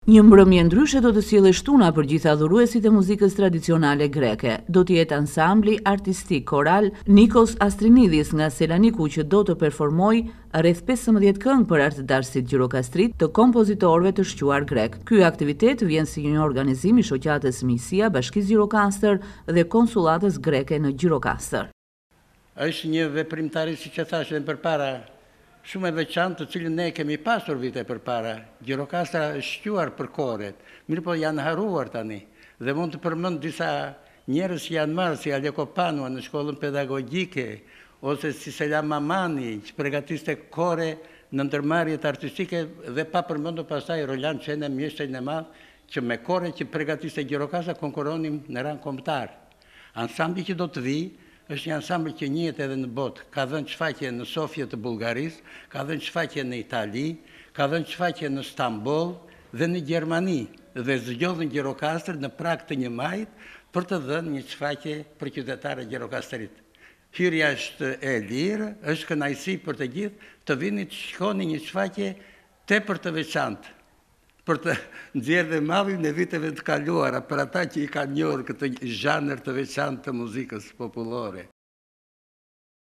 Një mbrëmje ndryshe do të sjellë shtuna për gjithë adhuruesit e muzikës tradicionale greke. Do të jetë ansambli artistik koral Nikos Astrinidis nga Selaniku që do të performojë rreth 15 këngë për artëdarësit gjirokastrit të kompozitorëve të shquar grek. Ky aktivitet vjen si një organizim i shoqatës Misia, Bashkisë Gjirokastër dhe konsullatës greke në Gjirokastër. Është një veprimtari, siç e thash edhe përpara, shumë e veçantë, të cilën ne kemi pasur vite përpara. Gjirokastra është shquar për koret, mirë po janë haruar tani. Dhe mund të përmend disa njerëz që janë marrë si Aleko Panua në shkollën pedagogjike, ose si Selam Mamani, që përgatiste kore në ndërmarrjet artistike, dhe pa përmendur pastaj Roland Çene, mjeshtrin e madh, që me kore që përgatiste Gjirokastra konkuronin në rang kombëtar. Ansambli që do të vijë është një ansambl që njihet edhe në botë. Ka dhënë shfaqje në Sofje të Bullgarisë, ka dhënë shfaqje në Itali, ka dhënë shfaqje në Stamboll dhe në Gjermani. Dhe zgjodhën Gjirokastër në prag të një majit për të dhënë një shfaqje për qytetarët gjirokastrit. Hyrja është e lirë, është kënaqësi për të gjithë të vini të shikoni një shfaqje tepër të veçantë, për të nxjerrë dhe mallin e viteve të kaluara për ata që i kanë njohur këtë zhanër të veçantë të muzikës popullore.